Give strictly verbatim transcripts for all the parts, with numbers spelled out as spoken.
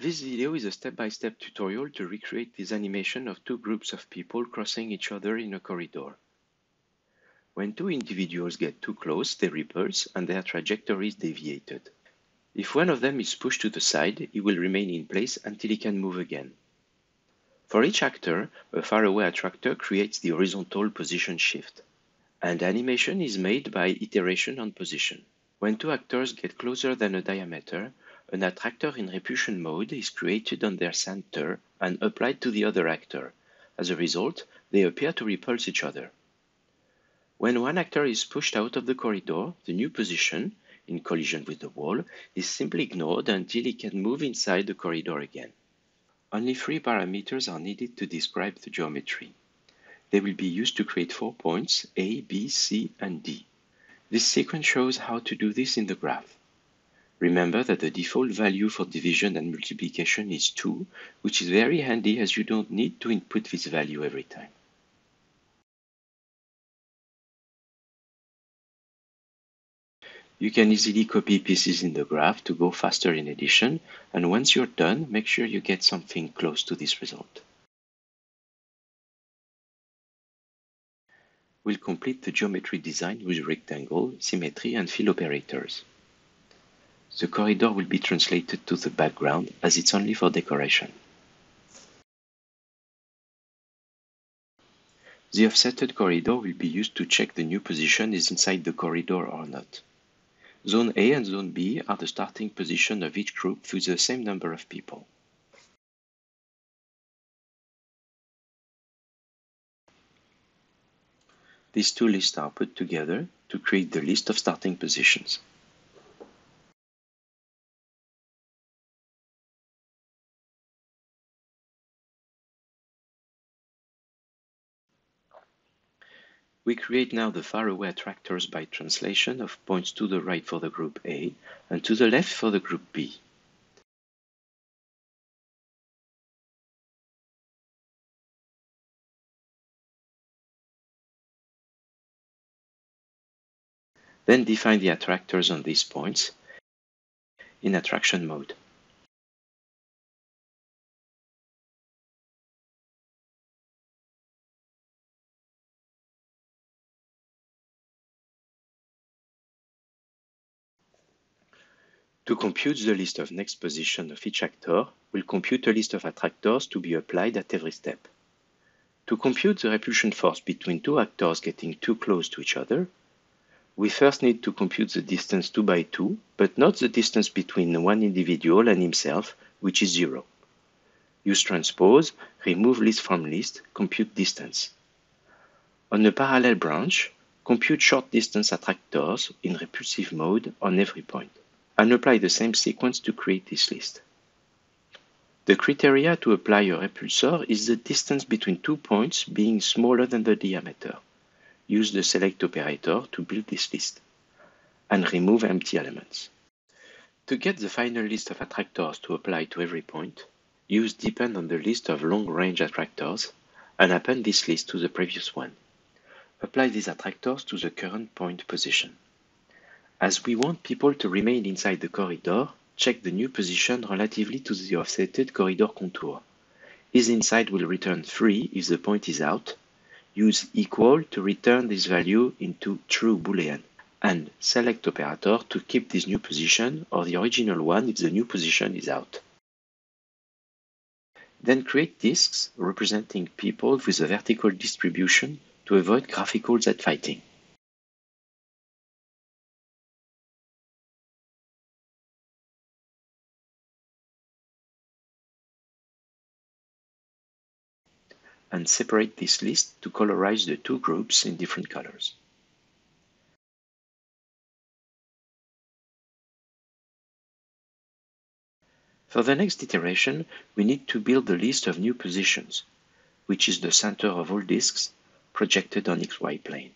This video is a step-by-step tutorial to recreate this animation of two groups of people crossing each other in a corridor. When two individuals get too close, they repulse and their trajectory is deviated. If one of them is pushed to the side, he will remain in place until he can move again. For each actor, a faraway attractor creates the horizontal position shift. And animation is made by iteration on position. When two actors get closer than a diameter, an attractor in repulsion mode is created on their center and applied to the other actor. As a result, they appear to repulse each other. When one actor is pushed out of the corridor, the new position, in collision with the wall, is simply ignored until he can move inside the corridor again. Only three parameters are needed to describe the geometry. They will be used to create four points, A, B, C, and D. This sequence shows how to do this in the graph. Remember that the default value for division and multiplication is two, which is very handy as you don't need to input this value every time. You can easily copy pieces in the graph to go faster in addition, and once you're done, make sure you get something close to this result. We'll complete the geometry design with rectangle, symmetry, and fill operators. The corridor will be translated to the background as it's only for decoration. The offsetted corridor will be used to check the new position is inside the corridor or not. Zone A and Zone B are the starting position of each group with the same number of people. These two lists are put together to create the list of starting positions. We create now the faraway attractors by translation of points to the right for the group A and to the left for the group B. Then define the attractors on these points in attraction mode. To compute the list of next position of each actor, we'll compute a list of attractors to be applied at every step. To compute the repulsion force between two actors getting too close to each other, we first need to compute the distance two by two, but not the distance between one individual and himself, which is zero. Use transpose, remove list from list, compute distance. On a parallel branch, compute short distance attractors in repulsive mode on every point, and apply the same sequence to create this list. The criteria to apply a repulsor is the distance between two points being smaller than the diameter. Use the select operator to build this list, and remove empty elements. To get the final list of attractors to apply to every point, use depend on the list of long-range attractors, and append this list to the previous one. Apply these attractors to the current point position. As we want people to remain inside the corridor, check the new position relatively to the offsetted corridor contour. Is inside will return three if the point is out. Use equal to return this value into true boolean, and select operator to keep this new position or the original one if the new position is out. Then create disks representing people with a vertical distribution to avoid graphical Z-fighting. And separate this list to colorize the two groups in different colors. For the next iteration, we need to build a list of new positions, which is the center of all disks projected on X Y plane.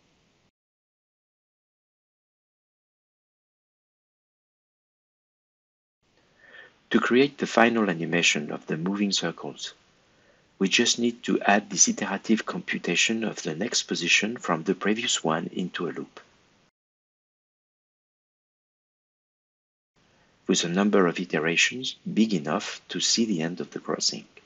To create the final animation of the moving circles, we just need to add this iterative computation of the next position from the previous one into a loop. with a number of iterations big enough to see the end of the crossing.